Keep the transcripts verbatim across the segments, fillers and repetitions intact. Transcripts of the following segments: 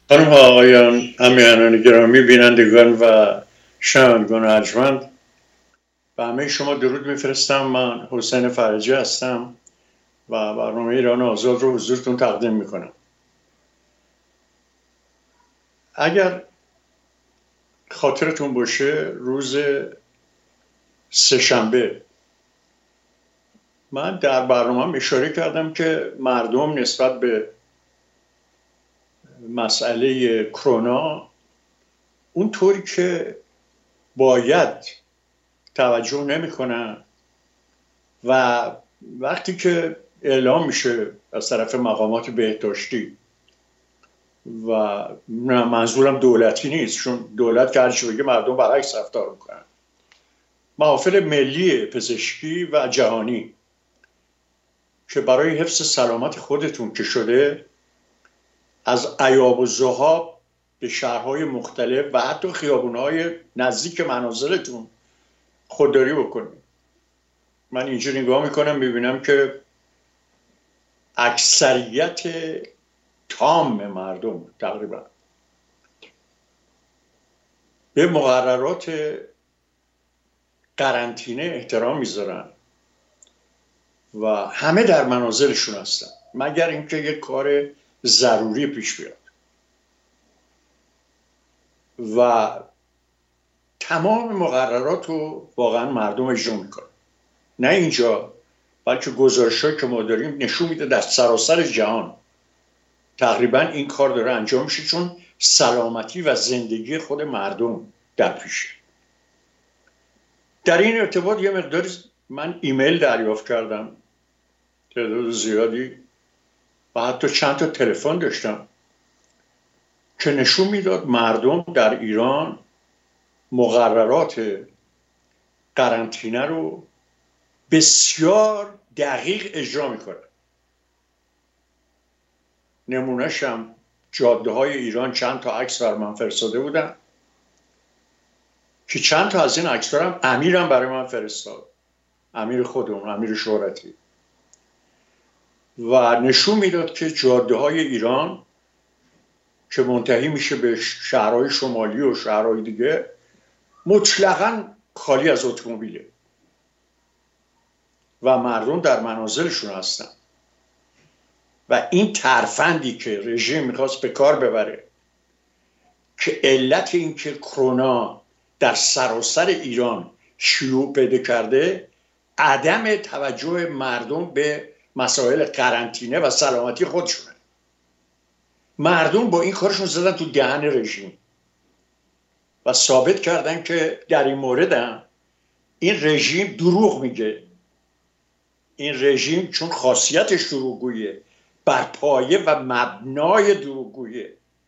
خانم ها آقایان امیهنان گرامی بینندگان و شنوندگان ارجمند و همه شما درود میفرستم. من حسین فرجی هستم و برنامه ایران آزاد رو حضورتون تقدیم میکنم. اگر خاطرتون باشه روز سه‌شنبه من در برنامه اشاره کردم که مردم نسبت به مسئله کرونا اونطوری که باید توجه نمیکنن و وقتی که اعلام میشه از طرف مقامات بهداشتی و منظورم دولتی نیست، چون دولت که هرچی بگه مردم برعکس رفتار میکنن، محافل ملی پزشکی و جهانی که برای حفظ سلامت خودتون که شده از ایاب و ذهاب به شهرهای مختلف و حتی خیابونهای نزدیک منازلتون خودداری بکنید. من اینجا نگاه میکنم میبینم که اکثریت تام مردم تقریبا به مقررات قرنطینه احترام میذارن و همه در منازلشون هستن مگر اینکه یک کار ضروری پیش بیاد و تمام مقررات رو واقعا مردم اجرا میکنن. نه اینجا بلکه گزارش‌هایی که ما داریم نشون میده در سراسر جهان تقریبا این کار داره انجام میشه، چون سلامتی و زندگی خود مردم در پیشه. در این ارتباط یه مقداری من ایمیل دریافت کردم، تعداد زیادی، و حتی چند تا تلفن داشتم که نشون میداد مردم در ایران مقررات قرنطینه رو بسیار دقیق اجرا میکنه. نمونهشم جاده های ایران چند تا عکس بر من فرستاده بودن که چند تا از این عکس هم امیرم برای من فرستاد، امیر خودمون، امیر شهرتی، و نشون میداد که جاده های ایران که منتهی میشه به شهرهای شمالی و شهرهای دیگه مطلقاً خالی از اتومبیله و مردم در منازلشون هستن. و این ترفندی که رژیم میخواست به کار ببره که علت این که کرونا در سراسر ایران شیوع پیدا کرده عدم توجه مردم به مسائل قرنطینه و سلامتی خودشونه. مردم با این کارشون زدن تو دهن رژیم و ثابت کردن که در این مورد هم این رژیم دروغ میگه. این رژیم چون خاصیتش دروغگویه، بر پایه و مبنای دروغگویه،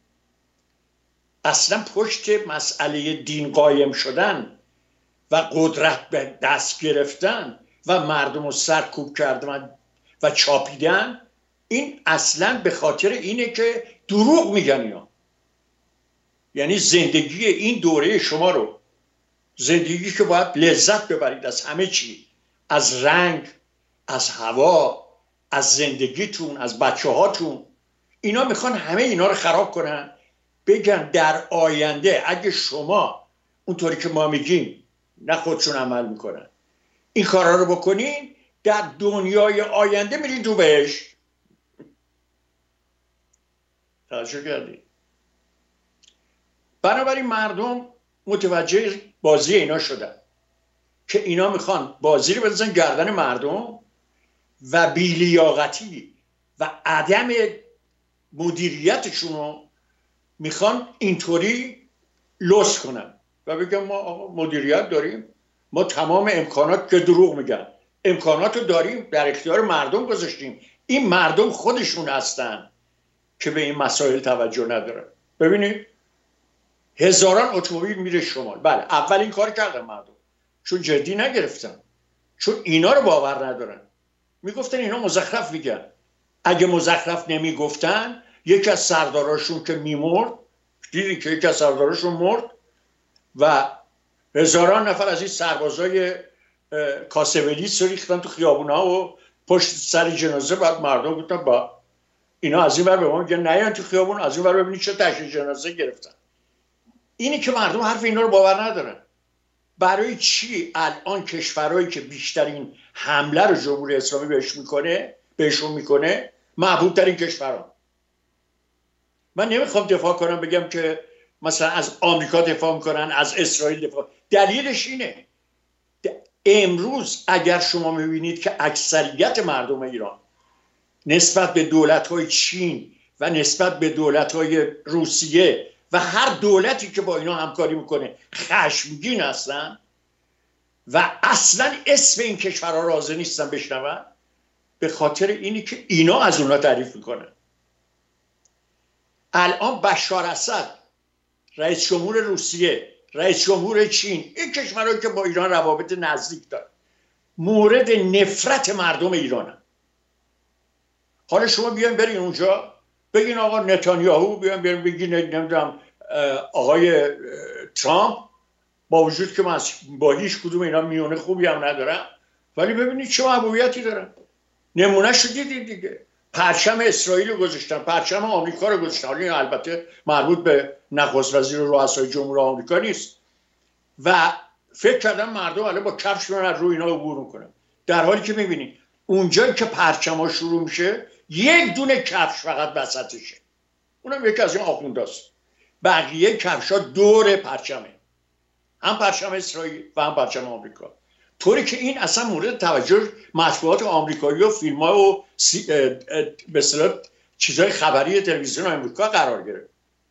اصلا پشت مسئله دین قایم شدن و قدرت به دست گرفتن و مردم رو سرکوب کردن و چاپیدن، این اصلا به خاطر اینه که دروغ میگن اینا. یعنی زندگی این دوره شما رو، زندگی که باید لذت ببرید از همه چی، از رنگ، از هوا، از زندگیتون، از بچه هاتون، اینا میخوان همه اینا رو خراب کنن. بگن در آینده اگه شما اونطوری که ما میگیم، نه خودشون عمل میکنن، این کارا رو بکنین، در دنیای آینده میرین تو بهشت. توجه کردید؟ بنابراین مردم متوجه بازی اینا شدن که اینا میخوان بازی رو بزنن گردن مردم و بی‌لیاقتی و عدم مدیریتشون رو میخوان اینطوری لوس کنن و بگن ما آقا مدیریت داریم، ما تمام امکانات، که دروغ میگن، امکانات رو داریم، در اختیار مردم گذاشتیم. این مردم خودشون هستن که به این مسائل توجه ندارن. ببینید هزاران اتومبیل میره شمال. بله، اول این کار کردن مردم، چون جدی نگرفتن، چون اینا رو باور ندارن. میگفتن اینا مزخرف میگن. اگه مزخرف نمیگفتن، یکی از سرداراشون که میمرد، دیدی که یکی از سرداراشون مرد و هزاران نفر از این سربازای کاسولیس رو ریختن تو خیابونها و پشت سر جنازه، بعد مردم گفتن با اینا از این ور به ما میگن نیان تو خیابون، از این ور ببینید چه تشییع جنازه گرفتن. اینی که مردم حرف اینا رو باور ندارن. برای چی الان کشورهایی که بیشترین حمله رو جمهوری اسلامی بهش میکنه بهشون میکنه محبوب‌ترین کشورها؟ من نمیخوام دفاع کنم بگم که مثلا از آمریکا دفاع میکنن، از اسرائیل دفاع. دلیلش اینه امروز اگر شما میبینید که اکثریت مردم ایران نسبت به دولت‌های چین و نسبت به دولت‌های روسیه و هر دولتی که با اینا همکاری میکنه خشمگین هستن و اصلا اسم این کشورها راضی نیستن بشنون، به خاطر اینی که اینا از اونا تعریف میکنن. الان بشار اسد رئیس جمهور روسیه، رئیس جمهور چین، این کشورهایی که با ایران روابط نزدیک دارن، مورد نفرت مردم ایرانن. حالا شما بیاین برین اونجا بگین آقا نتانیاهو، بیاین برین بگین نمیدونم آقای ترامپ، با وجود که من با هیچ کدوم اینا میونه خوبی هم ندارم، ولی ببینید چه محبوبیتی دارن. نمونه شو دیدید دیگه، پرچم اسرائیل رو گذاشتن، پرچم آمریکا رو گذاشتن. حالا البته مربوط به نخست وزیر و رؤسای جمهور آمریکا نیست و فکر کردم مردم الان با کفش میرن از روی اینا عبور میکنن، در حالی که میبینید اونجایی که پرچما شروع میشه یک دونه کفش فقط وسطشه، اونم یکی از این آخونداست، بقیه کفشا دور پرچمه، هم پرچم اسرائیل و هم پرچم آمریکا. طوری که این اصلا مورد توجه مطبوعات آمریکایی و فیلم ها و به اصطلاح چیزهای خبری تلویزیون آمریکا قرار گرفت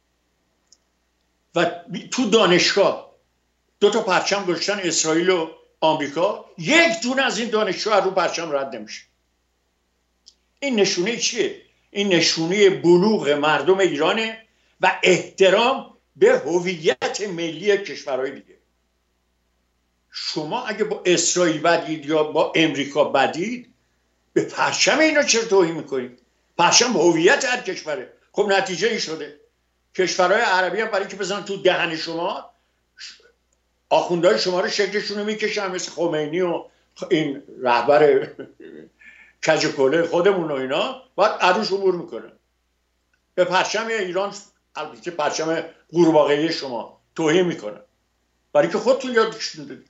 و تو دانشگاه دو تا پرچم گذاشتن اسرائیل و آمریکا، یک دونه از این دانشجو رو پرچم رد نمیشه. این نشونه چیه؟ این نشونه بلوغ مردم ایرانه و احترام به هویت ملی کشورهای دیگه. شما اگه با اسرائیل بدید یا با امریکا بدید، به پرچم اینا چرا توهین میکنید؟ پرچم به هویت هر کشوره. خب نتیجه این شده کشورهای عربی هم برای که بزنن تو دهن شما، آخوندهای شما رو شکلشون رو میکشن، مثل خمینی و این رهبر کجکله خودمون و اینا، باید عروش عبور میکنه. به پرچم ایران، البته پرچم قورباغه‌ای شما، توهین میکنه، برای که خودتون یادشون دادید.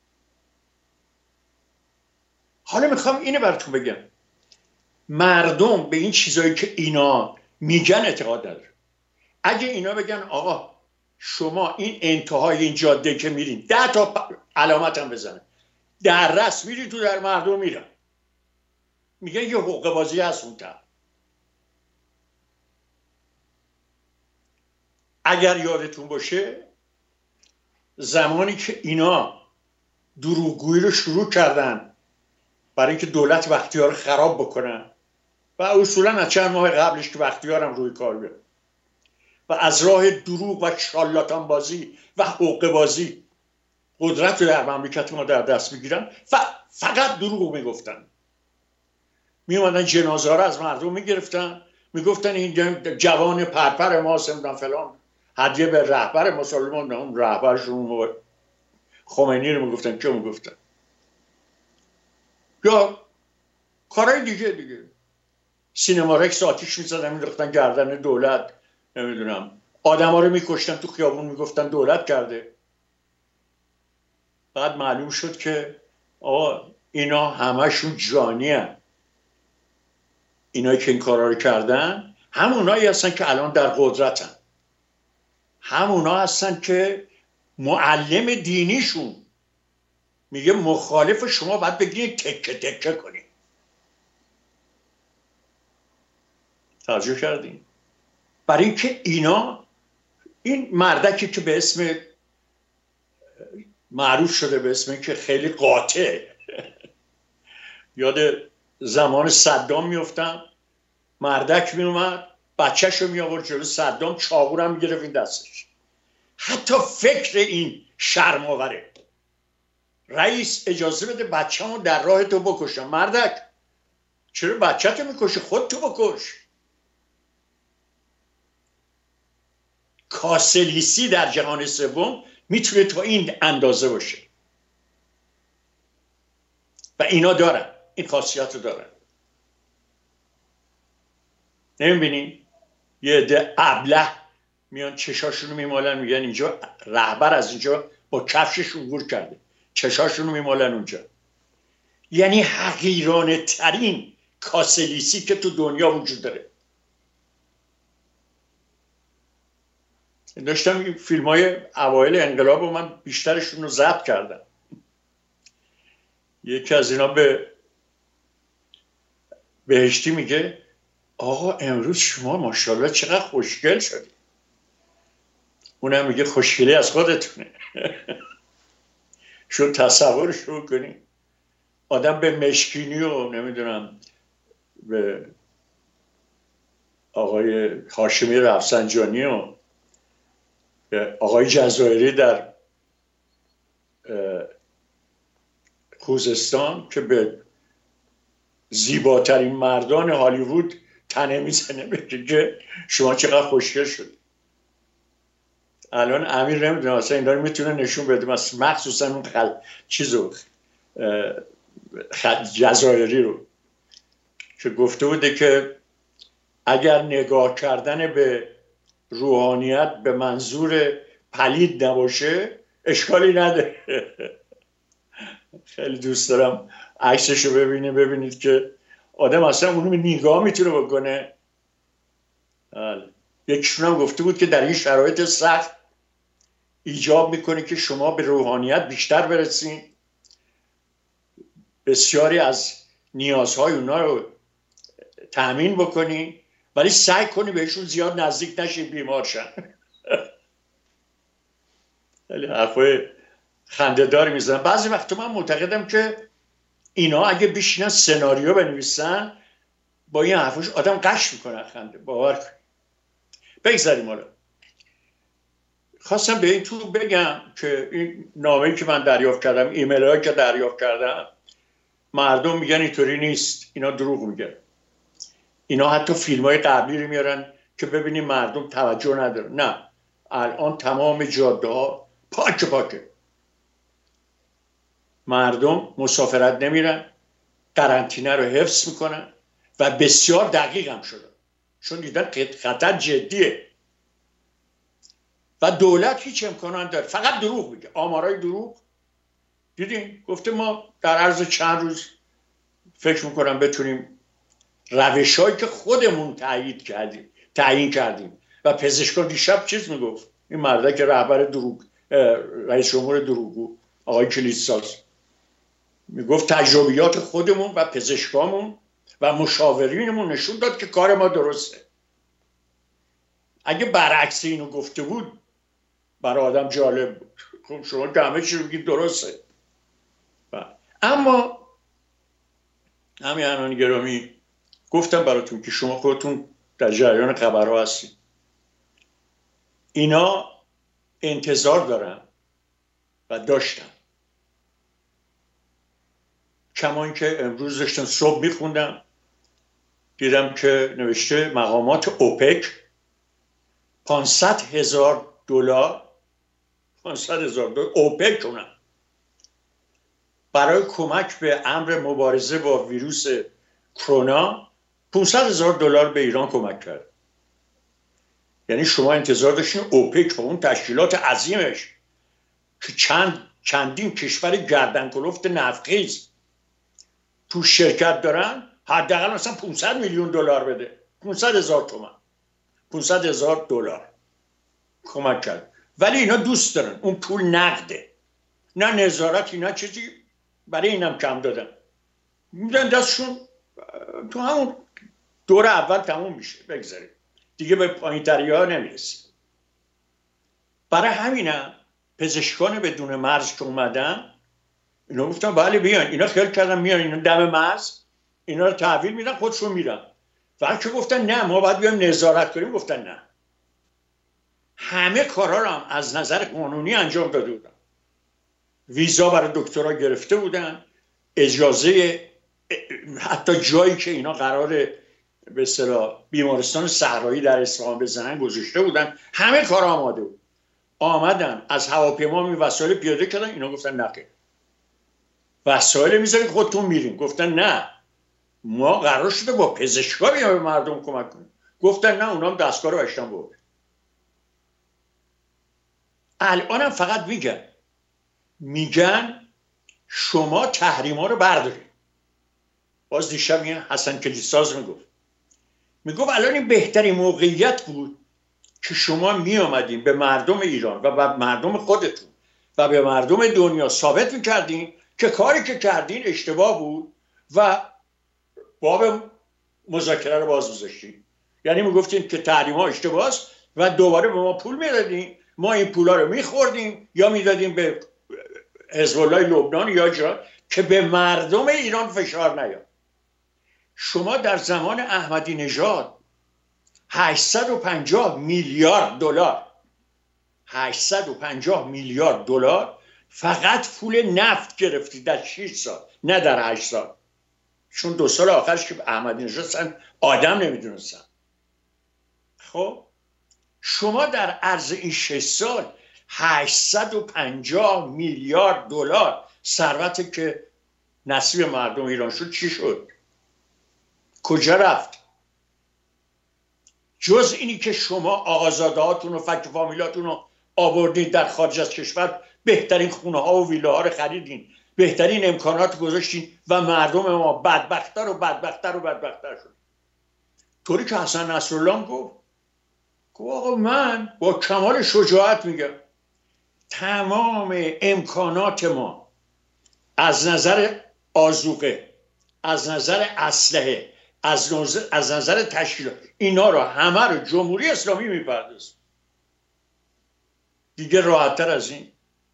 حالا میخوام اینو براتون بگم، مردم به این چیزایی که اینا میگن اعتقاد نداره. اگه اینا بگن آقا شما این انتهای این جاده که میرین ده تا علامت هم بزنن، در رس میری تو در مردم میرن، میگن یه حقوق بازی هست اون طرف. اگر یادتون باشه زمانی که اینا دروغگویی رو شروع کردن برای اینکه دولت بختیار رو خراب بکنن و اصولا از چند ماه قبلش که بختیار هم روی کار بیاد و از راه دروغ و شالاتان بازی و حقوق بازی قدرت رو در مملکت ما در دست میگیرن و فقط دروغ میگفتن. میومدن جنازه ها رو از مردم میگرفتن، میگفتن این جوان پرپر ما سمدن فلان هدیه به رهبر مسلمان، اون رهبرشون خمینی رو میگفتن. که میگفتن یا کارهای دیگه دیگه سینما رکس آتیش میزدن میریختن گردن دولت، نمیدونم آدم ها رو میکشتن تو خیابون، میگفتن دولت کرده. بعد معلوم شد که آقا اینا همشون جانی هن. اینایی که این کارا رو کردن همونایی هستن که الان در قدرتن، همونا هستن که معلم دینیشون میگه مخالف شما باید بگید تکه تکه کنید. توجه کردین؟ برای اینکه اینا این مردکی که به اسم معروف شده به اسم که خیلی قاطع، یاد زمان صدام میفتم، مردک میومد بچهش رو میآورد جلو صدام، چاقو رو هم میگرفت این دستش. حتی فکر این شرم آوره. رئیس اجازه بده بچه‌مو در راه تو بکشم. مردک چرا بچه‌تو میکشی؟ خودتو بکش. کاسلیسی در جهان سوم میتونه تا این اندازه باشه و اینا دارن، این خاصیت رو دارن. نمیبینی یه عده ابله میان چشاشونو میمالن، میگن اینجا رهبر از اینجا با کفشش عبور کرده، چشاشونو میمالن اونجا. یعنی حقیرانه ترین کاسلیسی که تو دنیا وجود داره. داشتم این فیلم های اوایل انقلاب رو من بیشترشون رو ضبط کردم. یکی از اینا به بهشتی میگه آقا امروز شما ماشاءالله چقدر خوشگل شدی. اونم میگه خوشگلی از خودتونه. شو تصورش رو کنی آدم به مشکینی و نمیدونم به آقای هاشمی رفسنجانی و به آقای جزایری در خوزستان که به زیباترین مردان هالیوود تنه میزنه بگه که شما چقدر خوشگل شدید. الان امیر نمیدونه اصلا این داره میتونه نشون بده، مخصوصا اون خل... چیزو خل... جزایری رو که گفته بوده که اگر نگاه کردن به روحانیت به منظور پلید نباشه اشکالی نداره. خیلی دوست دارم عکسشو ببینه، ببینید که آدم اصلا اونو نگاه میتونه بکنه. یکیشون هم گفته بود که در این شرایط سخت ایجاب میکنه که شما به روحانیت بیشتر برسین، بسیاری از نیازهای اونا رو تأمین بکنی، ولی سعی کنی بهشون زیاد نزدیک نشی بیمار شن. خیلی حرفای خنده‌دار میزنن. بعضی وقتا من معتقدم که اینا اگه بشینن سناریو بنویسن با این حرفش آدم قش میکنه خنده. باور کن. بگذاریم حالا. خواستم به این تو بگم که این نامه‌ای که من دریافت کردم، ایمیل هایی که دریافت کردم، مردم میگن اینطوری نیست، اینا دروغ میگن. اینا حتی فیلم های قبلی رو میارن که ببینیم مردم توجه نداره. نه، الان تمام جاده ها پاک پاکه، مردم مسافرت نمیرن، قرنطینه رو حفظ میکنن و بسیار دقیق هم شدن چون دیدن خطر جدیه و دولت هیچ امکان داره، فقط دروغ میگه، آمارای دروغ. دیدین گفته ما در عرض چند روز فکر میکنم بتونیم روشایی که خودمون تایید کردیم تعیین کردیم. و پزشکان دیشب چیز میگفت، این مرده که رهبر دروغ رئیس جمهور دروغگو آقای کلیتساز میگفت تجربیات خودمون و پزشکامون و مشاورینمون نشون داد که کار ما درسته. اگه برعکس اینو گفته بود برای آدم جالب بود. خب شما که همه چی رو بگید درسته. اما همیهنان گرامی گفتم براتون که شما خودتون در جریان خبرها هستید. اینا انتظار دارن و داشتن. کما اینکه امروز داشتم صبح میخوندم دیدم که نوشته مقامات اوپک پانصد هزار دلار پانصد هزار دلار اوپک کنن برای کمک به امر مبارزه با ویروس کرونا. پانصد هزار دلار به ایران کمک کرد. یعنی شما انتظار داشتین اوپک با اون تشکیلات عظیمش که چند چندین کشور گردنکلفت نفتخیز تو شرکت دارن حداقل مثلا پانصد میلیون دلار بده، پانصد هزار تومان، پانصد هزار دلار کمک کرد. ولی اینا دوست دارن اون پول نقده، نه نظارت، اینا چیزی برای اینم کم دادن، میدن دستشون تو همون دور اول تموم میشه، بگذاریم دیگه به پایین تری ها نمیرسیم. برای همینم پزشکان بدون مرز که اومدن اینا گفتن بله بیان، اینا خیال کردن میان اینا دم مرز اینا رو تحویل میدن خودشون میرن. وقتی گفتن نه ما باید بیایم نظارت کنیم گفتن نه. همه کارا رو هم از نظر قانونی انجام داده بودن، ویزا برای دکترها گرفته بودن، اجازه حتی جایی که اینا قراره به اصطلاح بیمارستان صحرایی در اصفهان بزنن گذاشته بودن، همه کار آماده بود. آمدن از هواپیما می وسایل پیاده کردن، اینا گفتن نه وسایل میذارید خودتون میرین. گفتن نه ما قرار شده با پزشکا بیایم به مردم کمک کنیم. گفتن نه اونام دستگاه رو اشتم بود. الانم فقط میگن میگن شما تحریما رو بردارید. باز دیشب میگن حسن کلیساز میگفت میگفت الان این بهترین موقعیت بود که شما می آمدین به مردم ایران و به مردم خودتون و به مردم دنیا ثابت میکردین که کاری که کردین اشتباه بود و باب مذاکره رو باز گذاشتین. یعنی میگفتین که تحریم ها اشتباه است و دوباره به ما پول میدادین، ما این پولا رو میخوردیم یا میدادیم به حزب الله لبنان یا جا که به مردم ایران فشار نیاد. شما در زمان احمدی نژاد هشتصد و پنجاه میلیارد دلار هشتصد و پنجاه میلیارد دلار فقط پول نفت گرفتید در شش سال، نه در هشت سال، چون دو سال آخرش که احمدی نژاد آدم نمیدونستن. خب شما در عرض این شش سال هشتصد و پنجاه میلیارد دلار ثروتی که نصیب مردم ایران شد چی شد؟ کجا رفت؟ جز اینی که شما آقازاده هاتون و فک فامیلاتون رو آوردید در خارج از کشور، بهترین خونه ها و ویلاها رو خریدین، بهترین امکانات گذاشتین و مردم ما بدبختتر و بدبختتر و بدبختتر شد. طوری که حسن نصرالله گفت گفت آقا من با کمال شجاعت میگم تمام امکانات ما از نظر آذوقه، از نظر اسلحه، از نظر, از نظر تشکیلات، اینا رو همه رو جمهوری اسلامی میپردازه. دیگه راحت‌تر از این.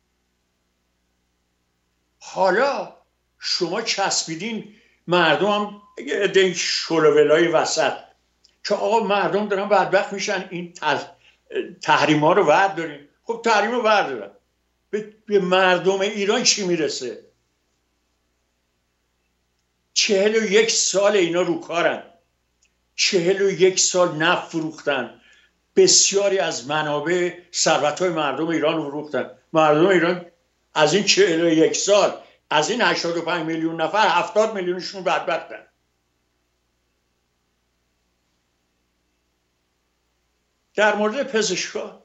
حالا شما چسبیدین مردم هم یه عده شلوولای وسط که آقا مردم دارن بدبخت میشن، این تحریما رو بردارین. خب تحریم رو بردارن، به مردم ایران چی میرسه؟ چهل و یک سال اینا رو کارن، چهل و یک سال نفت فروختن، بسیاری از منابع ثروت‌های مردم ایران رو فروختن. مردم ایران از این چهل و یک سال، از این هشتاد و پنج میلیون نفر، هفتاد میلیونشون بدبختن. در مورد پزشکا،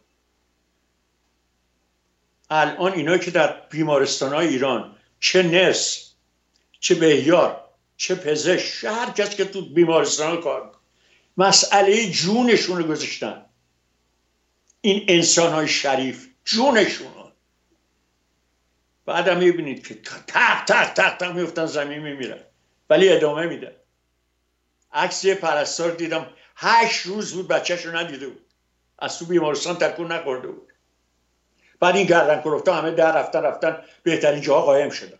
الان اینا که در بیمارستان‌های ایران، چه نرس، چه بهیار، چه پزشک، هر کس که تو بیمارستان کار میکنه، مسئله جونشون رو گذاشتن. این انسان‌های شریف جونشون رو. بعدم میبینید که تق تق تق تق میفتن زمین میمیرن، ولی ادامه میدن. عکس یه پرستار دیدم هشت روز بود بچه‌ش رو ندیده بود، از تو بیمارستان تکون نخورده بود. بعد این گردن کلفتا همه در رفتن رفتن بهترین جاها قایم شدن.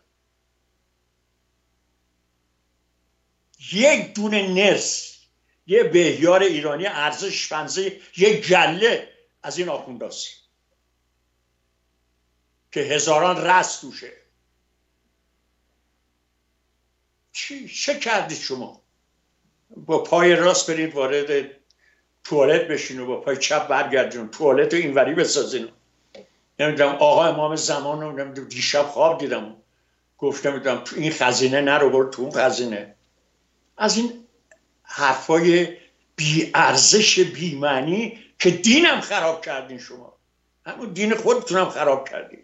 یک دونه نرس، یه بهیار ایرانی ارزش فنزه یک گله از این آخونداست که هزاران رأس توشه. چی؟ چه کردید شما؟ با پای راست برید وارد توالت بشین و با پای چپ برگردون، توالت رو اینوری بسازین. نمیدونم آقا امام زمان رو نمیدونم دیشب خواب دیدم، گفتم میدونم تو این خزینه نرو، برو تو اون خزینه. از این حرفای بی ارزش بی معنی که دینم خراب کردین شما، همون دین خودتونم خراب کردین.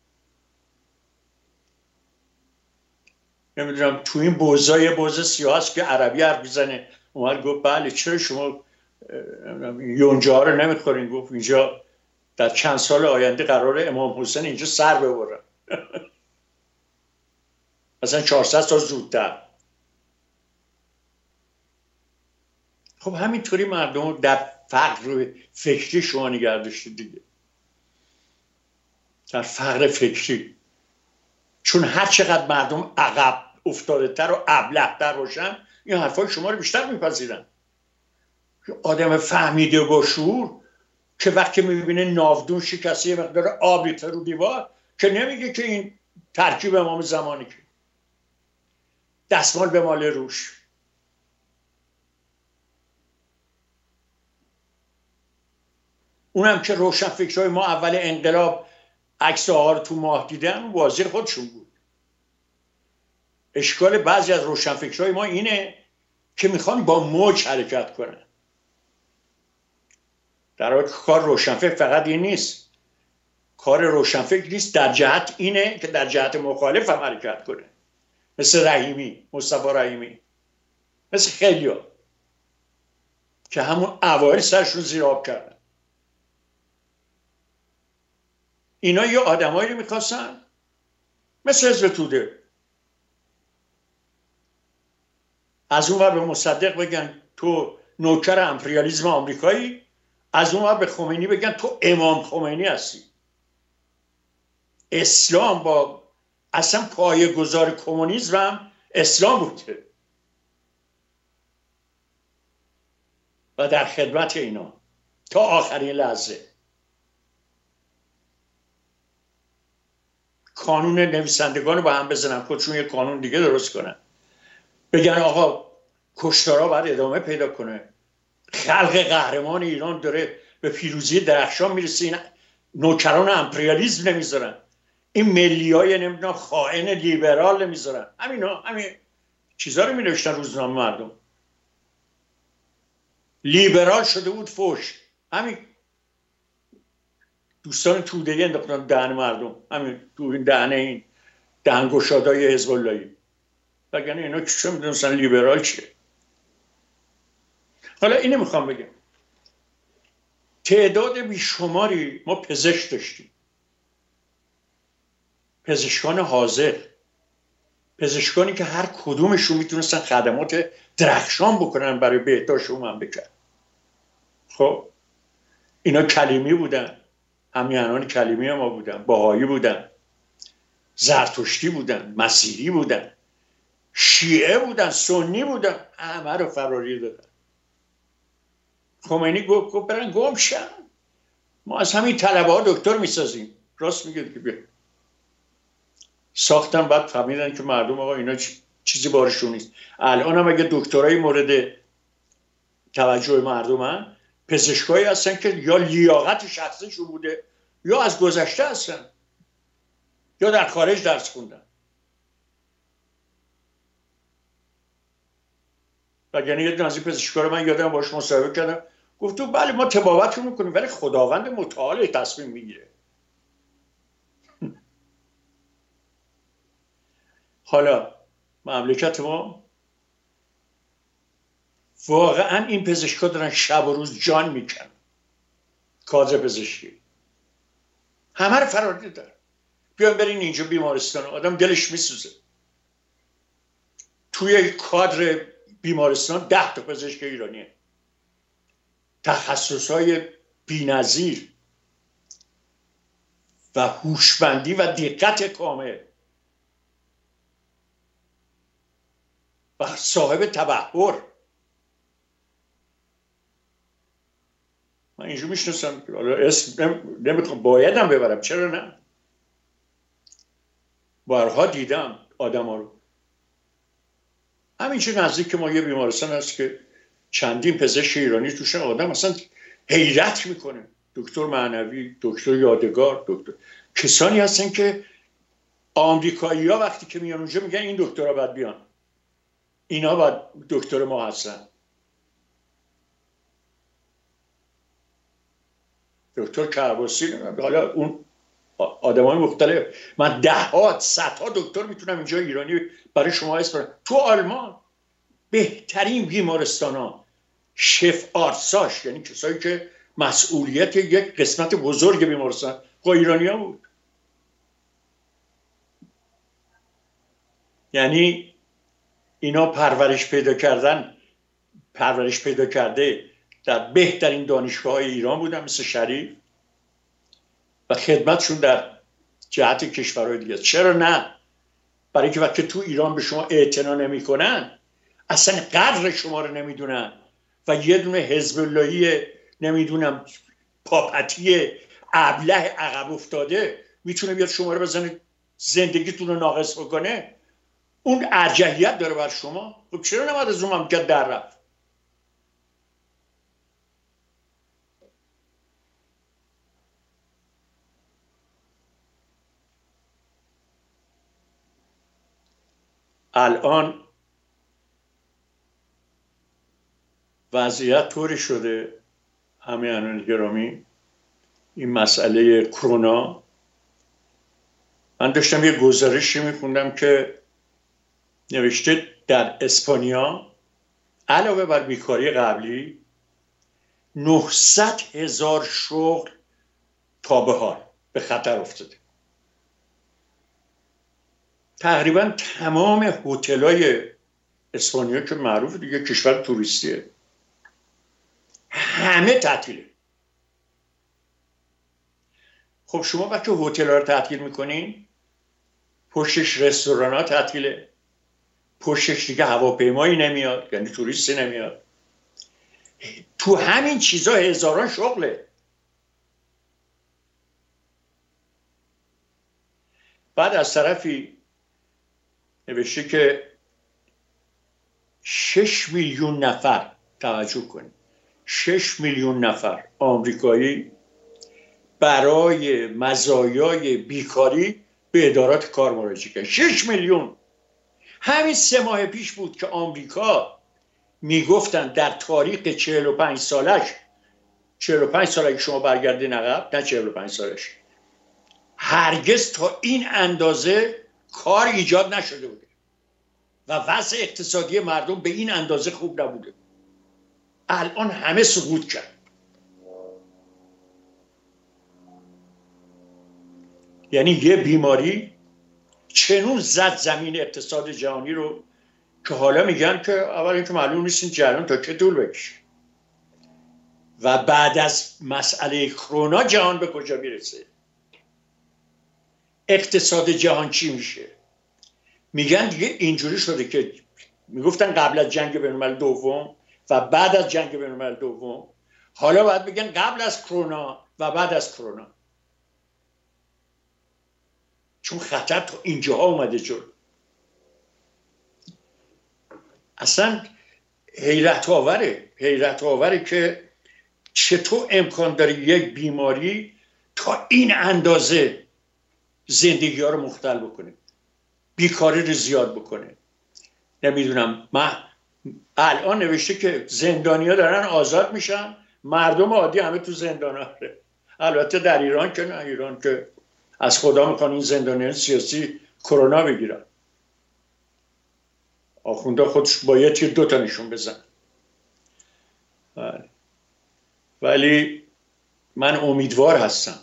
نمیدونم تو این بوزای بوز سیاست که عربی حرف میزنه اومد گفت بله چرا شما یونجا رو نمیخورین؟ گفت اینجا در چند سال آینده قراره امام حسین اینجا سر ببرن مثلا چهارصد سال زودتر. خب همینطوری مردم در فقر فکری شما نگه داشتید دیگه، در فقر فکری. چون هر چقدر مردم عقب افتاده تر و ابله‌تر باشن این حرفای شما رو بیشتر میپذیرن. آدم فهمیده با شعور که وقتی میبینه ناودون شکسته یه مقدار آب ریخته رو دیوار که نمیگه که این ترکیب امام زمانی، که دستمال به مال روش. اونم که روشن فکرهای ما اول انقلاب عکس آقا رو تو ماه دیدن واضح خودشون بود. اشکال بعضی از روشن فکرهای ما اینه که میخوان با موج حرکت کنن. در حالی که کار روشنفکر فقط این نیست. کار روشنفکر نیست در جهت اینه که در جهت مخالف هم حرکت کنه، مثل رحیمی، مصطفی رحیمی، مثل خیلیا که همون اوایل سرشون زیر آب کردن. اینا یه آدمایی رو میخواستن مثل حزب توده از اون ور به مصدق بگن تو نوکر امپریالیسم آمریکایی، از اون ور به خمینی بگن تو امام خمینی هستی. اسلام با اصلا پایه‌گذار کمونیسم هم اسلام بوده و در خدمت اینا تا آخرین لحظه. کانون نویسندگان رو با هم بزنن، خودشون یه قانون دیگه درست کنن، بگن آقا کشتارها باید ادامه پیدا کنه، خلق قهرمان ایران داره به پیروزی درخشان میرسه، این نوکران امپریالیسم نمیذارن، این ملی های نمیدونم خائن لیبرال نمیذارن. همینا همین چیزا رو مینوشتن روزنامه مردم. لیبرال شده بود فوش، همین دوستان توده‌ای انداختن دهن مردم، همین تو این دهنه این دهنگشادای حزب اللهی. وگرنه اینا چه میدونستن لیبرال چیه. حالا اینو میخوام بگم، تعداد بیشماری ما پزشک داشتیم، پزشکان حاضر، پزشکانی که هر کدومشون میتونستن خدمات درخشان بکنن برای بهداشت اون مملکت. خب اینا کلیمی بودن، همیهنان کلیمی ما بودن، بهایی بودن، زرتشتی بودن، مسیحی بودن، شیعه بودن، سنی بودن، همه رو فراری دادن. خمینی گفت گفت برن گم شن، ما از همین طلبه ها دکتر میسازیم. راست میگه که بیا ساختن، بعد فهمیدن که مردم آقا اینا چیزی بارشون نیست. الان هم اگه دکترای مورد توجه مردم هم پزشکایی هستن که یا لیاقت شخصیشون بوده یا از گذشته هستن یا در خارج درس خوندن. وگرنه یه دونه از این پزشکا رو من یادم باش مصاحبه کردم، گفت بله ما تبابت رو میکنیم ولی خداوند متعال تصمیم میگیره. حالا مملکت ما واقعا این پزشکا دارن شب و روز جان میکنن، کادر پزشکی همه رو فرار دیدن. بیان برین اینجا بیمارستان، آدم دلش میسوزه. توی کادر بیمارستان ده تا پزشک ایرانیه، تخصصهای بی‌نظیر و هوشمندی و دقت کامل و صاحب تبحر. من اینجا میشناسم، حالا اسم نمیخوام، بایدم ببرم، چرا نه، بارها دیدم آدم ها رو. همینجا نزدیک ما یه بیمارستان هست که چندین پزشک ایرانی توشن، آدم اصلا حیرت میکنه. دکتر معنوی، دکتر یادگار، دکتر کسانی هستن که آمریکایی ها وقتی که میان اونجا میگن این دکترها باید بیان، اینا باید دکتر ما هستن. دکتر کرباسی، حالا اون آدمای مختلف، من ده ها صدها دکتر میتونم اینجا ایرانی برای شما اسم برم. تو آلمان بهترین بیمارستان ها شف آرساش، یعنی کسایی که مسئولیت یک قسمت بزرگ بیمارستان با ایرانی ها بود. یعنی اینا پرورش پیدا کردن، پرورش پیدا کرده در بهترین دانشگاه های ایران بودن مثل شریف و خدمتشون در جهت کشورهای دیگه. چرا نه؟ برای که وقتی تو ایران به شما اعتنا نمی کنن، اصلا قدر شما رو نمیدونن و یه دونه حزب اللهی نمیدونم پاپتی ابله عقب افتاده میتونه بیاد شما رو بزنه زندگیتون رو ناقص بکنه، اون ارجحیت داره بر شما. خب چرا نباید از اون مملکت در رفت؟ الان وضعیت طوری شده، همیهنان گرامی، این مسئله کرونا، من داشتم یه گزارشی میخوندم که نوشته در اسپانیا علاوه بر بیکاری قبلی نهصد هزار شغل تا به حال به خطر افتاده. تقریبا تمام هتل‌های اسپانیا که معروف دیگه کشور توریستیه همه تعطیله. خب شما وقتی هتل‌ها رو تعطیل میکنین، پشتش رستوران‌ها تعطیله، پشتش دیگه هواپیمایی نمیاد، یعنی توریستی نمیاد. تو همین چیزا هزاران شغله. بعد از طرفی نوشته که شش میلیون نفر، توجه کنید، شش میلیون نفر آمریکایی برای مزایای بیکاری به ادارات کار مراجعه کرد. شش میلیون. همین سه ماه پیش بود که آمریکا میگفتن در تاریخ چهل و پنج سالش، چهل و پنج ساله که شما برگردین عقب، نه چهل و پنج سالش، هرگز تا این اندازه کار ایجاد نشده بوده و وضع اقتصادی مردم به این اندازه خوب نبوده. الان همه سقوط کرد. یعنی یه بیماری چنون زد زمین اقتصاد جهانی رو که حالا میگن که اول اینکه معلوم نیست این جریان تا چه طول بکشه و بعد از مسئله کرونا جهان به کجا میرسه، اقتصاد جهان چی میشه. میگن دیگه اینجوری شده که میگفتن قبل از جنگ بین‌الملل دوم و بعد از جنگ بین‌الملل دوم، حالا باید بگن قبل از کرونا و بعد از کرونا، چون خطر تا اینجاها اومده جلو. اصلا حیرت آوره، حیرت آوره که چطور امکان داره یک بیماری تا این اندازه زندگی ها رو مختل بکنه، بیکاری رو زیاد بکنه. نمیدونم، من الان نوشته که زندانی ها دارن آزاد میشن، مردم عادی همه تو زندان ها. البته در ایران که نه، ایران که از خدا میخوان این زندانیان سیاسی کرونا بگیرن، آخونده خودش باید تیر دوتا نشون بزن. ولی من امیدوار هستم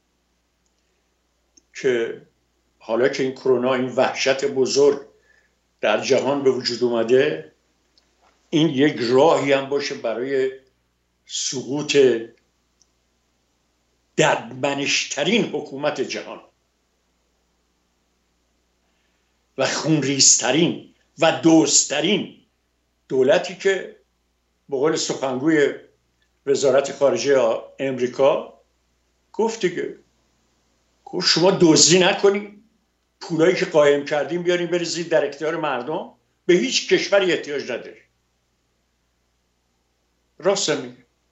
که حالا که این کرونا، این وحشت بزرگ در جهان به وجود اومده، این یک راهی هم باشه برای سقوط ددمنشترین حکومت جهان و خونریزترین و دوستترین دولتی که به قول سخنگوی وزارت خارجه امریکا گفت دیگه، گفت شما دزدی نکنید، پولایی که قایم کردیم بیاریم بریزید در اختیار مردم، به هیچ کشوری احتیاج نداره. راست میگه.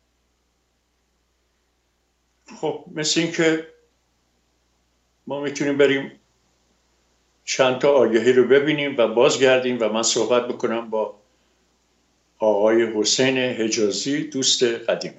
خب مثل این که ما میتونیم بریم چند تا آگهی رو ببینیم و بازگردیم و من صحبت بکنم با آقای حسین حجازی، دوست قدیمی.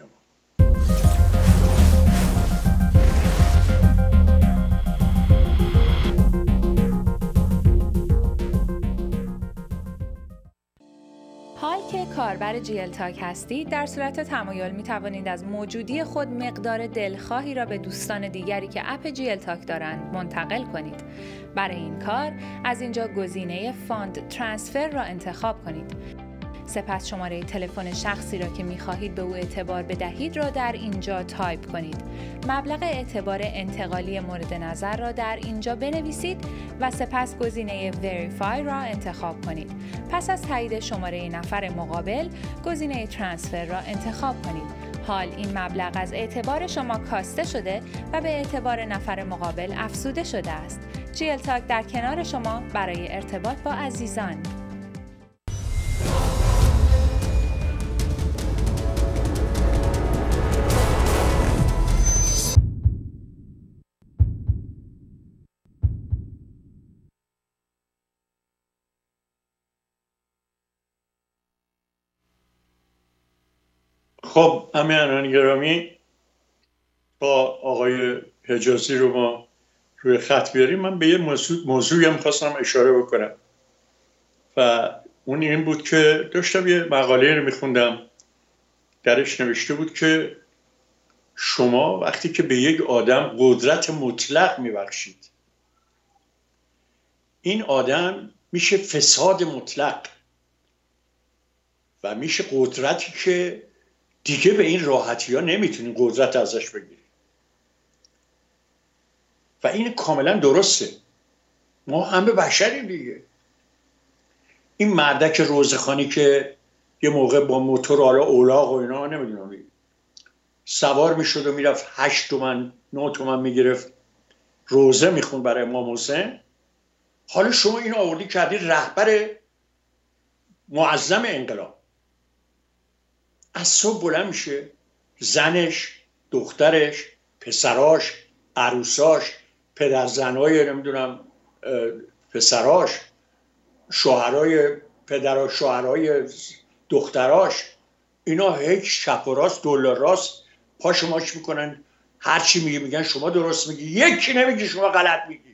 حال که کاربر جیل تاک هستید، در صورت تمایل می توانید از موجودی خود مقدار دلخواهی را به دوستان دیگری که اپ جیل تاک دارند منتقل کنید. برای این کار از اینجا گزینه فاند ترانسفر را انتخاب کنید. سپس شماره تلفن شخصی را که می خواهید به او اعتبار بدهید را در اینجا تایپ کنید. مبلغ اعتبار انتقالی مورد نظر را در اینجا بنویسید و سپس گزینه وریفای را انتخاب کنید. پس از تایید شماره نفر مقابل، گزینه ترانسفر را انتخاب کنید. حال این مبلغ از اعتبار شما کاسته شده و به اعتبار نفر مقابل افزوده شده است. جیل تاک در کنار شما برای ارتباط با عزیزان. خب امیران گرامی، با آقای حجازی رو ما روی خط بیاریم. من به یه موضوع موضوعی هم خواستم اشاره بکنم و اون این بود که داشتم یه مقاله رو میخوندم، درش نوشته بود که شما وقتی که به یک آدم قدرت مطلق میبخشید، این آدم میشه فساد مطلق و میشه قدرتی که دیگه به این راحتی ها نمیتونین قدرت ازش بگیرید و این کاملا درسته. ما همه بشریم دیگه. این مردک روزخانی که یه موقع با موتور حالا اولاغ و اینا نمیدونم سوار میشد و میرفت هشت تومن نه تومن میگرفت روزه میخون برای امام حسین، حالا شما این آوردی کردی رهبر معظم انقلاب. از صبح بلند میشه زنش، دخترش، پسراش، عروساش، پدرزنای نمیدونم پسراش، شوهرای پدر، شوهرای دختراش، اینا هیچ چپ و راست دلار راست پاش ماچ میکنن، هر چی میگه میگن شما درست میگی، یکی نمیگی شما غلط میگی.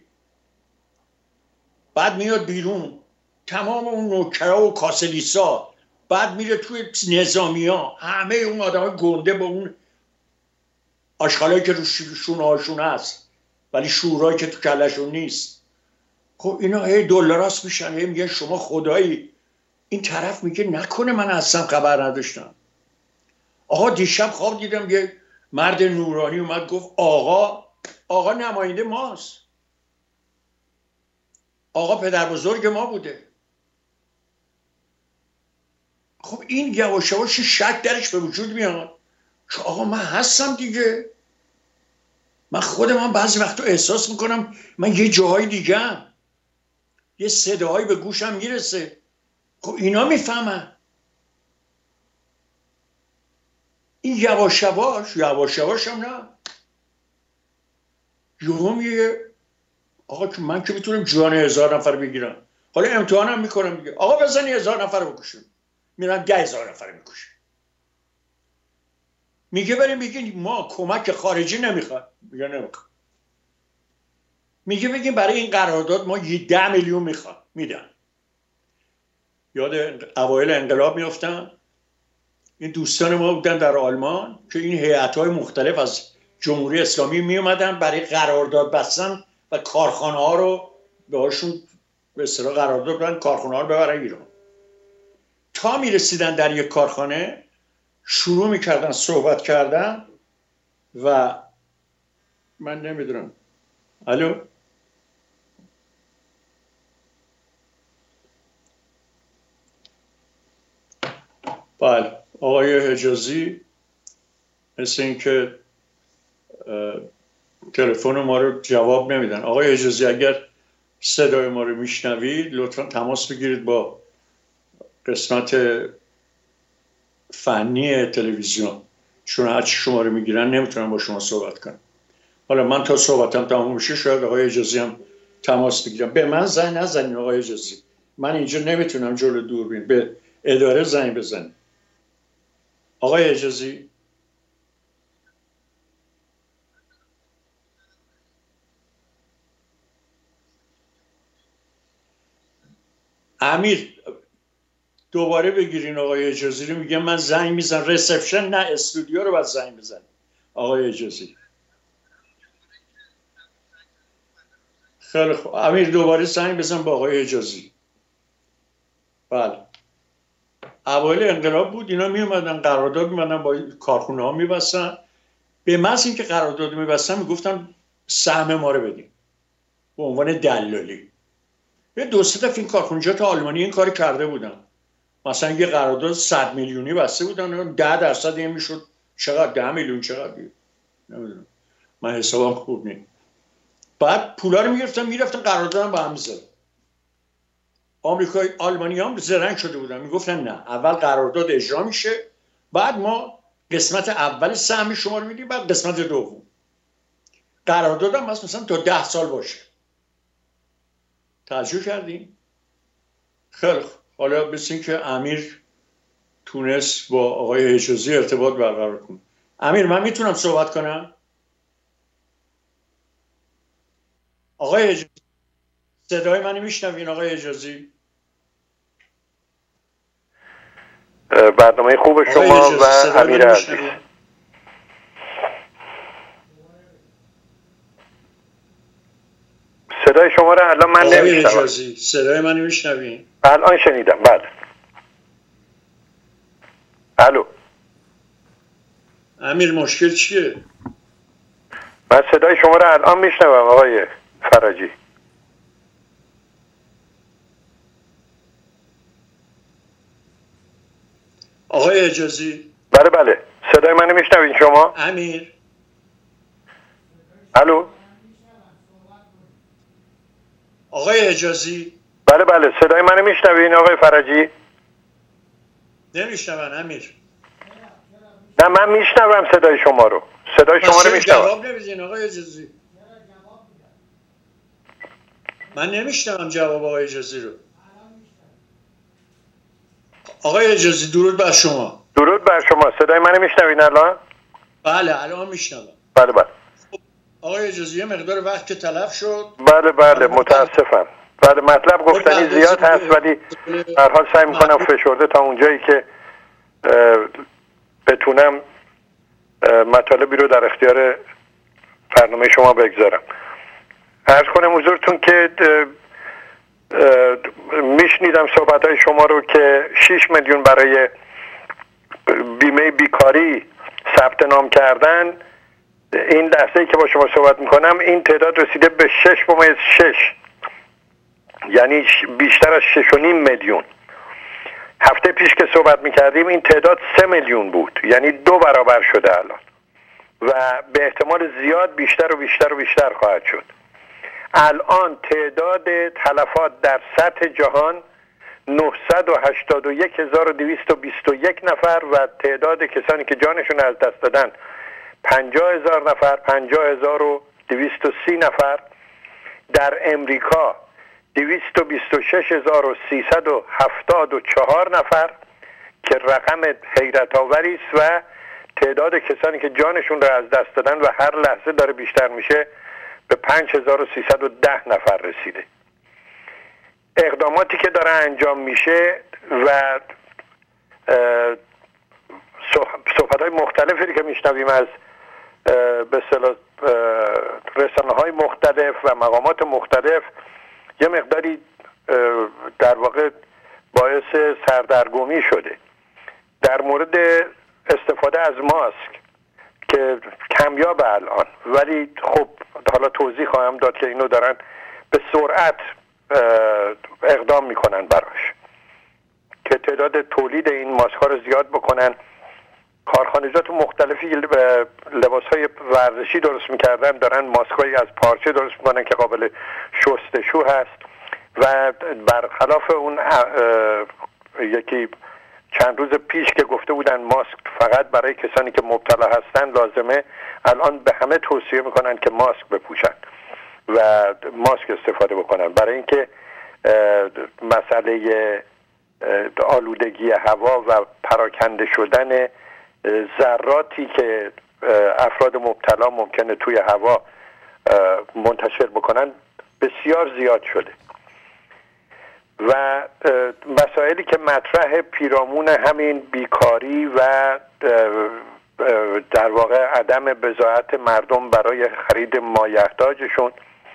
بعد میاد بیرون تمام اون نوکرا و کاسلیسا، بعد میره توی نظامی ها، همه اون آدم گنده با اون آشغالایی که رو شونه هاشون هست ولی شورایی که تو کلشون نیست. خب اینا هی دلاراست میشن، هی میگن شما خدایی. این طرف میگه نکنه من اصلا خبر نداشتم. آقا دیشب خواب دیدم یه مرد نورانی اومد گفت آقا آقا نماینده ماست، آقا پدر بزرگ ما بوده. خب این یواش یواش شک درش به وجود میاد که آقا من هستم دیگه، من خودم هم بعضی وقتا احساس میکنم من یه جاهای دیگه هم. یه صداهایی به گوشم میرسه. خب اینا میفهمن. این یواش یواش یواش یواش هم نه یهو میگه آقا که من که میتونم جان هزار نفر بگیرم، حالا امتحانم میکنم دیگه، آقا بزنی هزار نفر بکشیم، میرن ده هزار نفر میکشیم. میگه بریم بگیم ما کمک خارجی نمیخواد، میگه نمیخواد. میگه بگیم برای این قرارداد ما ده میلیون میخواد، میدن. یاد اوایل انقلاب میافتم، این دوستان ما بودن در آلمان که این هیئت‌های مختلف از جمهوری اسلامی می اومدن برای قرارداد بستن و کارخانه ها رو بهشون به اصطلاح قرارداد بدن، کارخانه ها رو ببرن ایران. تا می رسیدن در یک کارخانه شروع میکردن صحبت کردن و من نمیدونم. الو بله آقای حجازی مثل این که تلفن ما رو جواب نمیدن. آقای حجازی اگر صدای ما رو میشنوید لطفا تماس بگیرید با قسمت فنی تلویزیون، چون هرچی شما رو میگیرن نمیتونن با شما صحبت کنن. حالا من تا صحبتم تمام بشه شاید آقای حجازی هم تماس بگیرم. به من زنگ نزنین آقای حجازی، من اینجا نمیتونم جلو دوربین، به اداره زنگ بزنید. آقای حجازی امیر دوباره بگیرین آقای حجازی رو، میگم من زنگ میزن ریسپشن، نه استودیو رو باید زنگ بزن. آقای حجازی خیلی خوب، امیر دوباره زنگ بزن با آقای حجازی. بله اوایل انقلاب بود، اینا می اومدن قرارداد می‌بندن با کارخونه ها می‌بستن، به محض اینکه قرارداد می‌بستن میگفتن سهم ما رو بدیم به عنوان دلالی. یه دو سه تا این کارخونجات آلمانی این کار کرده بودن، مثلا یه قرارداد صد میلیونی بسته بودن، ده درصد این میشد چقدر؟ ده میلیون چقدر؟ نمیدونم، من حسابم خوب نیست. بعد پولا رو میگرفتن میرفتن قراردادم با هم می‌زدن. آمریکایی آلمانی هم زرنگ شده بودن، میگفتن نه اول قرارداد اجرا میشه بعد ما قسمت اول سهم شما رو میدیم، بعد قسمت دوم. قرارداد هم مثلا تا ده سال باشه. توجه کردیم؟ خیلی خوب. حالا بسیم که امیر تونست با آقای حجازی ارتباط برقرار کنه. امیر من میتونم صحبت کنم؟ آقای حجازی صدای منو میشنوین آقای حجازی؟ برنامه خوب شما و امیر عزیز. صدای شما رو الان من نمیشنوم. آقای حجازی صدای منو میشنوین؟ الان شنیدم. بله. الو. امیر مشکل چیه؟ من صدای شما رو الان میشنوم آقای فرجی. آقای حجازی. بله بله صدای منو میشنوین شما؟ امیر. الو. آقای حجازی. بله بله صدای منو میشنوین آقای فرجی؟ نمیشنون امیر. نه من میشنوم صدای شما رو. صدای شما رو میشنوم. جواب نمیدین آقای حجازی. من نمیشنوم جواب آقای حجازی رو. آقای حجازی درود بر شما. درود بر شما. صدای منو میشنوین الان؟ بله الان میشنوم. بله بله. آقای حجازی یه مقدار وقت که تلف شد. بله بله متاسفم. بله مطلب گفتنی زیاد هست ولی هر حال سعی میکنم فشرده تا اونجایی که بتونم مطالبی رو در اختیار برنامه شما بگذارم. عرض کنم حضورتون که میشنیدم صحبتهای شما رو که شش میلیون برای بیمه بیکاری ثبت نام کردن. این لحظه‌ای که با شما صحبت میکنم این تعداد رسیده به شش ممیز شش، یعنی بیشتر از شش و نیم میلیون. هفته پیش که صحبت میکردیم این تعداد سه میلیون بود، یعنی دو برابر شده الان و به احتمال زیاد بیشتر و بیشتر و بیشتر خواهد شد. الان تعداد تلفات در سطح جهان نهصد و هشتاد و یک هزار و دویست و بیست و یک نفر و تعداد کسانی که جانشون از دست دادن پنجاه هزار نفر، پنجاه هزار و دویست و سی نفر. در امریکا دویست و بیست و شش هزار و سیصد و هفتاد و چهار نفر که رقم حیرت آوری است و تعداد کسانی که جانشون را از دست دادن و هر لحظه داره بیشتر میشه به پنج هزار و سیصد و ده نفر رسیده. اقداماتی که داره انجام میشه و صحبت‌های مختلفی که میشنویم از به اصطلاح رسانه‌های مختلف و مقامات مختلف یه مقداری در واقع باعث سردرگمی شده. در مورد استفاده از ماسک که کمیاب الان، ولی خب حالا توضیح خواهم داد که اینو دارن به سرعت اقدام میکنن براش که تعداد تولید این ماسک ها رو زیاد بکنن. کارخانجات مختلفی لباس های ورزشی درست میکردن دارن ماسک های از پارچه درست میکنن که قابل شستشو هست و برخلاف اون یکی چند روز پیش که گفته بودن ماسک فقط برای کسانی که مبتلا هستن لازمه، الان به همه توصیه میکنن که ماسک بپوشن و ماسک استفاده بکنن برای اینکه مسئله آلودگی هوا و پراکنده شدن ذراتی که افراد مبتلا ممکنه توی هوا منتشر بکنن بسیار زیاد شده و مسائلی که مطرح پیرامون همین بیکاری و در واقع عدم بضاعت مردم برای خرید مایحتاجشون،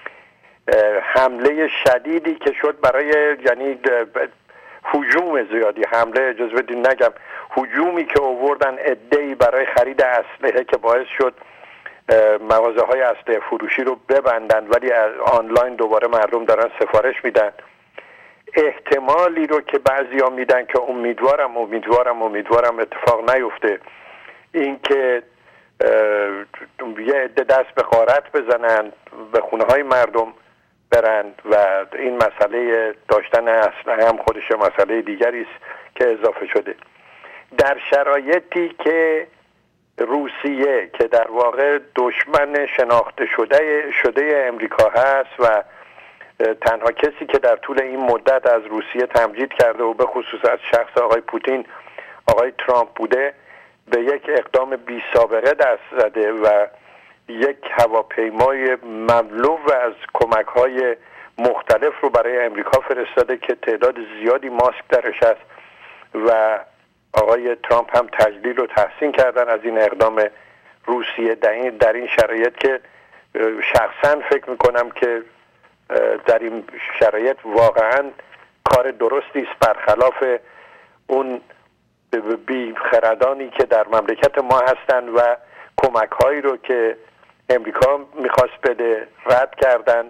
حمله شدیدی که شد برای یعنی هجوم زیادی، حمله اجازه بدین نگم هجومی که آوردن عده‌ای برای خرید اسلحه که باعث شد مغازه های اسلحه فروشی رو ببندن ولی آنلاین دوباره مردم دارن سفارش میدن. احتمالی رو که بعضیا میدن که امیدوارم امیدوارم امیدوارم اتفاق نیفته، این که یه عده دست به غارت بزنن، به خونه های مردم برن و این مسئله داشتن اسلحه هم خودش مسئله دیگری است که اضافه شده. در شرایطی که روسیه که در واقع دشمن شناخته شده شده امریکا هست و تنها کسی که در طول این مدت از روسیه تمجید کرده و به خصوص از شخص آقای پوتین آقای ترامپ بوده به یک اقدام بی سابقه دست زده و یک هواپیمای مملو از کمک‌های مختلف رو برای امریکا فرستاده که تعداد زیادی ماسک درش هست و آقای ترامپ هم تجلیل و تحسین کردن از این اقدام روسیه در این, در این شرایط که شخصا فکر میکنم که در این شرایط واقعا کار درستی است، برخلاف اون بیخردانی که در مملکت ما هستند و کمک هایی رو که امریکا میخواست بده رد کردن.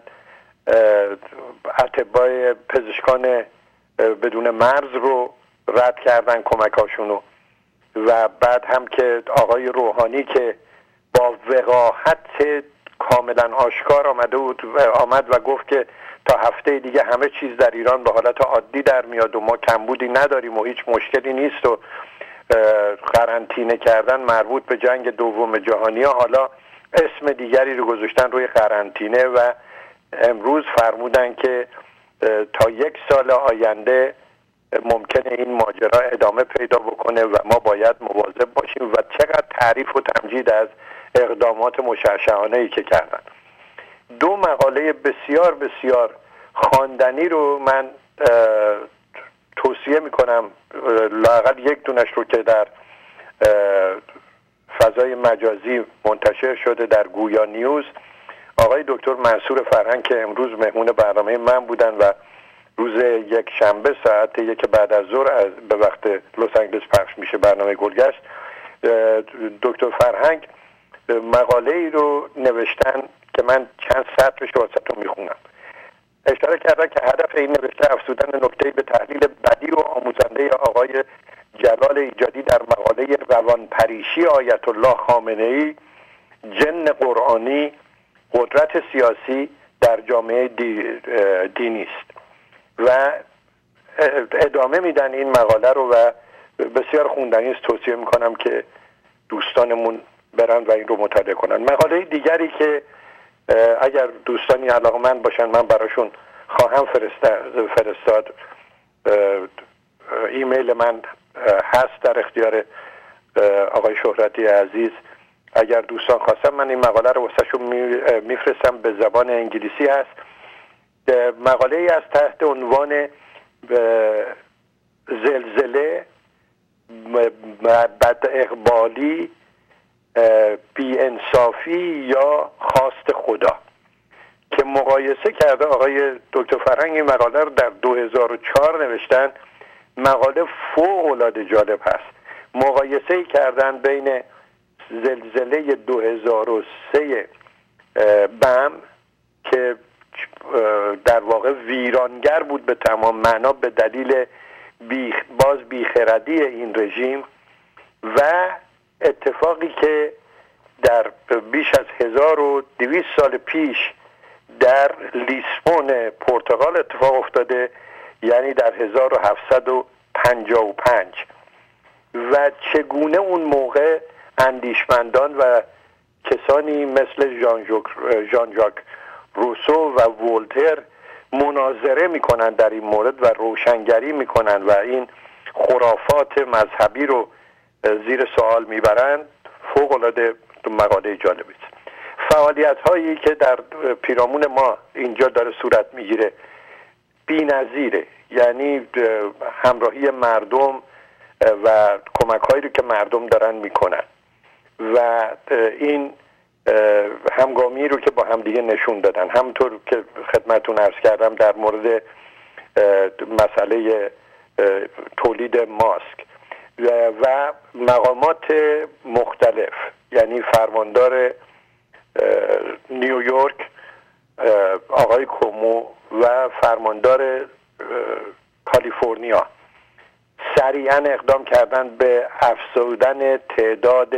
اطباء پزشکان بدون مرز رو رد کردن کمک هاشونو و بعد هم که آقای روحانی که با وقاحت کاملا آشکار آمده بود و آمد و گفت که تا هفته دیگه همه چیز در ایران به حالت عادی در میاد و ما کمبودی نداریم و هیچ مشکلی نیست و قرنطینه کردن مربوط به جنگ دوم جهانی ها. حالا اسم دیگری رو گذاشتن روی قرنطینه و امروز فرمودن که تا یک سال آینده ممکنه این ماجرا ادامه پیدا بکنه و ما باید مواظب باشیم و چقدر تعریف و تمجید از اقدامات مشعشعانه‌ای که کردن. دو مقاله بسیار بسیار خواندنی رو من توصیه میکنم، لااقل یک دونش رو که در فضای مجازی منتشر شده در گویا نیوز. آقای دکتر منصور فرهنگ که امروز مهمون برنامه من بودن و روز یک شنبه ساعت یک بعد از ظهر از به وقت لس آنجلس پخش میشه برنامه گلگشت، دکتر فرهنگ مقاله ای رو نوشتن که من چند سطرش واسهتون میخونم. اشاره کردن که هدف این نوشته افزودن نکته به تحلیل بدی و آموزنده آقای جلال ایجادی در مقاله روانپریشی آیت الله خامنه‌ای، جن قرآنی، قدرت سیاسی در جامعه دی دینی است و ادامه میدن این مقاله رو و بسیار خوندنی است. توصیه میکنم که دوستانمون برن و این رو مطالعه کنن. مقاله دیگری که اگر دوستانی علاقه‌مند باشن من براشون خواهم فرستاد، ایمیل من هست در اختیار آقای شهرتی عزیز. اگر دوستان خواستن من این مقاله رو واسهشون میفرستم، به زبان انگلیسی هست. مقاله ای از تحت عنوان زلزله، بد اقبالی، بی انصافی یا خواست خدا که مقایسه کرده آقای دکتر فرهنگ. این مقاله رو در دو هزار و چهار نوشتن. مقاله فوق العاده جالب هست. مقایسه کردن بین زلزله دو هزار و سه بم که در واقع ویرانگر بود به تمام معنا به دلیل بیخ باز بیخردی این رژیم و اتفاقی که در بیش از هزار و دویست سال پیش در لیسبون پرتغال اتفاق افتاده، یعنی در هزار و هفتصد و پنجاه و پنج، و چگونه اون موقع اندیشمندان و کسانی مثل ژان ژان ژاک روسو و ولتر مناظره میکنن در این مورد و روشنگری میکنن و این خرافات مذهبی رو زیر سوال میبرن. فوق العاده مقاله جالبی است. فعالیت هایی که در پیرامون ما اینجا داره صورت میگیره بی‌نظیره، یعنی همراهی مردم و کمک هایی رو که مردم دارن میکنن و این همگامی رو که با هم دیگه نشون دادن. همونطور که خدمتتون عرض کردم در مورد مسئله تولید ماسک و مقامات مختلف، یعنی فرماندار نیویورک آقای کومو و فرماندار کالیفرنیا سریعا اقدام کردن به افزودن تعداد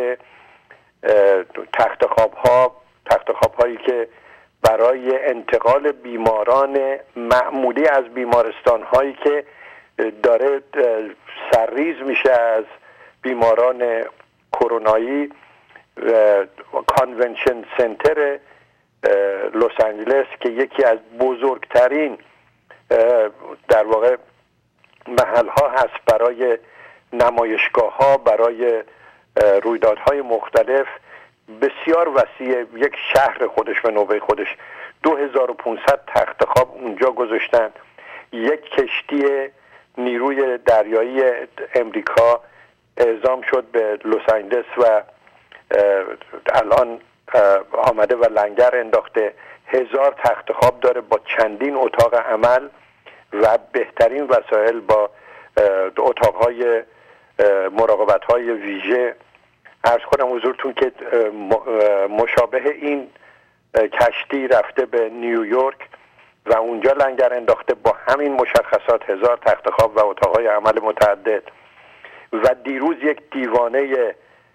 تخت خواب ها تخت خواب هایی که برای انتقال بیماران معمولی از بیمارستان هایی که داره سرریز میشه از بیماران کرونایی. کانونشن سنتر لس آنجلس که یکی از بزرگترین در واقع محل ها هست برای نمایشگاه ها برای رویدادهای مختلف بسیار وسیع، یک شهر خودش به نوبه خودش، دو هزار و پانصد تخت خواب اونجا گذاشتن. یک کشتی نیروی دریایی امریکا اعزام شد به لس آنجلس و الان آمده و لنگر انداخته. هزار تخت خواب داره با چندین اتاق عمل و بهترین وسایل، با اتاقهای مراقبت‌های ویژه. عرض کنم حضورتون که مشابه این کشتی رفته به نیویورک و اونجا لنگر انداخته با همین مشخصات، هزار تخت خواب و اتاقهای عمل متعدد. و دیروز یک دیوانه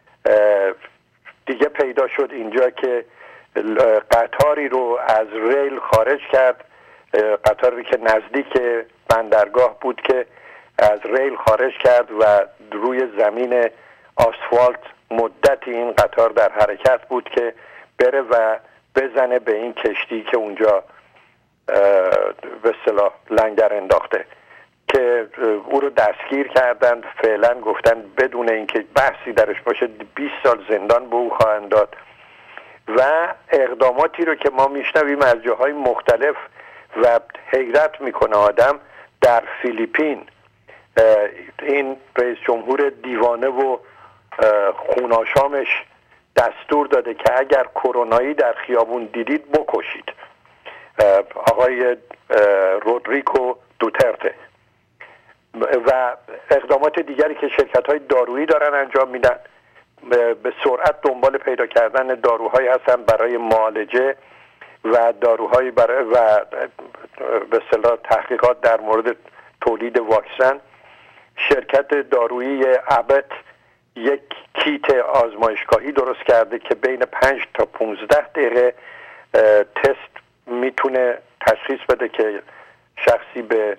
دیگه پیدا شد اینجا که قطاری رو از ریل خارج کرد، قطاری که نزدیک بندرگاه بود که از ریل خارج کرد و روی زمین آسفالت مدتی این قطار در حرکت بود که بره و بزنه به این کشتی که اونجا به اصطلاح لنگر انداخته، که او رو دستگیر کردند. فعلا گفتن بدون اینکه بحثی درش باشه بیست سال زندان به او خواهند داد. و اقداماتی رو که ما میشنویم از جاهای مختلف و حیرت میکنه آدم، در فیلیپین این رئیس جمهور دیوانه و خوناشامش دستور داده که اگر کرونایی در خیابون دیدید بکشید. آقای رودریگو دوترته. و اقدامات دیگری که شرکت‌های دارویی دارن انجام میدن، به سرعت دنبال پیدا کردن داروهایی هستن برای معالجه و داروهایی برای و به اصطلاح تحقیقات در مورد تولید واکسن. شرکت دارویی ابت یک کیت آزمایشگاهی درست کرده که بین پنج تا پانزده دقیقه تست میتونه تشخیص بده که شخصی به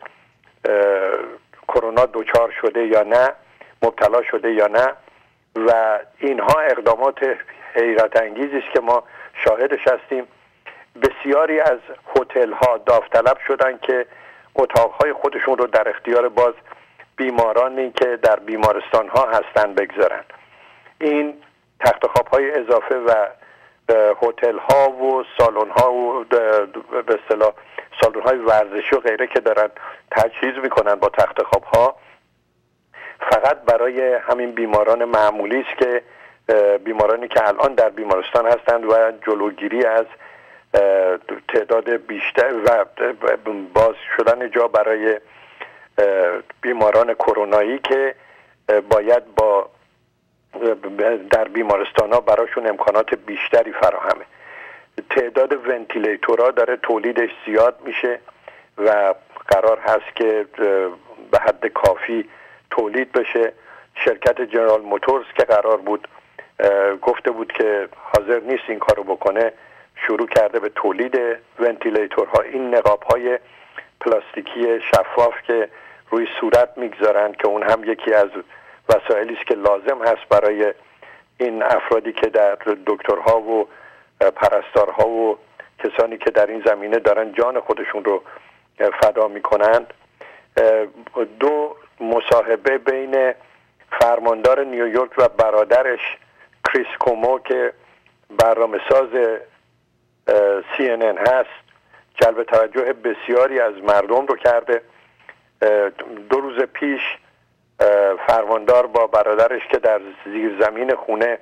کرونا دچار شده یا نه، مبتلا شده یا نه. و اینها اقدامات حیرت انگیزی است که ما شاهدش هستیم. بسیاری از هتل ها داوطلب شدن که اتاقهای خودشون رو در اختیار باز بیمارانی که در بیمارستان ها هستن بگذارن. این تخت خواب های اضافه و هتل ها و سالن ها و به اصطلاح سالن های ورزشی و غیره که دارن تجهیز میکنن با تخت خواب ها، فقط برای همین بیماران معمولی است که بیمارانی که الان در بیمارستان هستند و جلوگیری از تعداد بیشتر و باز شدن جا برای بیماران کرونایی که باید با در بیمارستان ها براشون امکانات بیشتری فراهمه. تعداد ونتیلیتورها داره تولیدش زیاد میشه و قرار هست که به حد کافی تولید بشه. شرکت جنرال موتورز که قرار بود گفته بود که حاضر نیست این کارو بکنه، شروع کرده به تولید ونتیلیتورها، این نقاب‌های پلاستیکی شفاف که روی صورت میگذارن که اون هم یکی از وسایلی است که لازم هست برای این افرادی که در دکترها و پرستارها و کسانی که در این زمینه دارن جان خودشون رو فدا میکنند. دو مصاحبه بین فرماندار نیویورک و برادرش کریس کومو که برنامه ساز سی ان ان هست جلب توجه بسیاری از مردم رو کرده. دو روز پیش فرماندار با برادرش که در زیر زمین خونه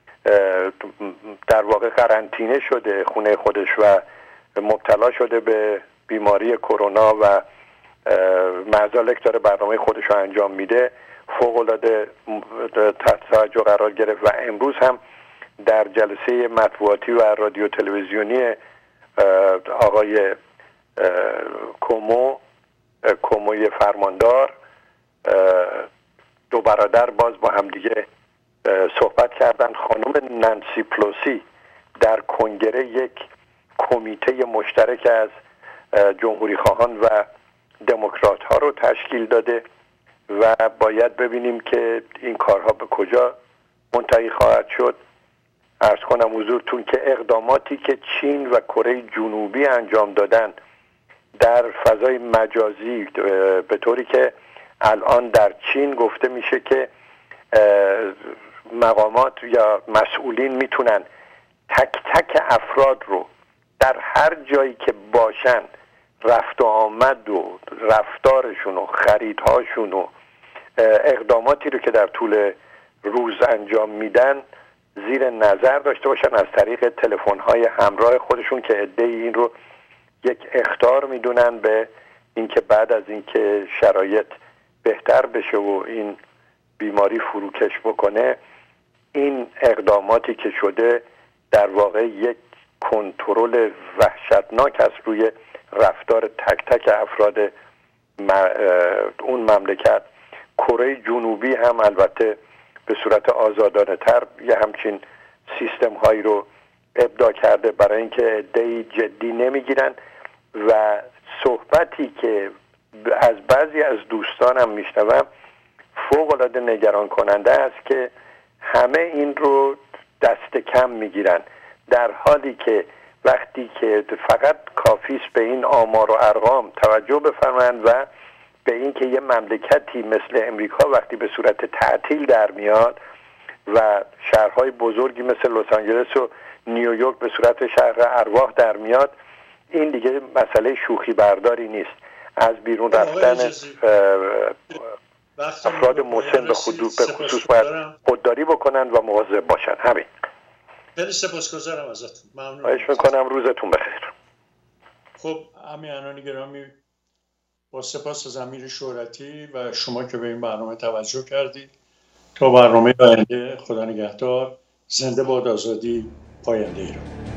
در واقع قرنطینه شده خونه خودش و مبتلا شده به بیماری کرونا و مزالک داره برنامه خودش رو انجام میده، فوق العاده تحت توجه قرار گرفت. و امروز هم در جلسه مطبوعاتی و رادیو تلویزیونی آقای کومو کوموی فرماندار دو برادر باز با هم دیگه صحبت کردن. خانم نانسی پلوسی در کنگره یک کمیته مشترک از جمهوری خواهان و دموکرات ها رو تشکیل داده و باید ببینیم که این کارها به کجا منتهی خواهد شد. عرض کنم حضورتون که اقداماتی که چین و کره جنوبی انجام دادن در فضای مجازی به طوری که الان در چین گفته میشه که مقامات یا مسئولین میتونن تک تک افراد رو در هر جایی که باشن رفت و آمد و رفتارشون و خریدهاشون و اقداماتی رو که در طول روز انجام میدن زیر نظر داشته باشن از طریق تلفن‌های همراه خودشون که عده‌ای این رو یک اخطار میدونن به اینکه بعد از اینکه شرایط بهتر بشه و این بیماری فروکش بکنه این اقداماتی که شده در واقع یک کنترل وحشتناک است روی رفتار تک تک افراد اون مملکت. کره جنوبی هم البته به صورت آزادانه تر یه همچین سیستم هایی رو ابداع کرده برای اینکه عده‌ای جدی نمیگیرن و صحبتی که از بعضی از دوستانم میشنوم فوق العاده نگران کننده است که همه این رو دست کم میگیرن، در حالی که وقتی که فقط کافی است به این آمار و ارقام توجه بفرمایند و به این که یه مملکتی مثل امریکا وقتی به صورت تعطیل در میاد و شهرهای بزرگی مثل لس آنجلس و نیویورک به صورت شهر ارواح در میاد، این دیگه مسئله شوخی برداری نیست. از بیرون رفتن افراد مسن به خصوص باید خودداری بکنن و مواظب باشن. همین. خیلی سپاسگزارم ازتون. ممنون. خواهش میکنم. روزتون بخیر. خب امیران گرامی، با سپاس از امیر شهرتی و شما که به این برنامه توجه کردید. تا برنامه آینده، خدا نگهدار. زنده باد آزادی، پاینده ایران.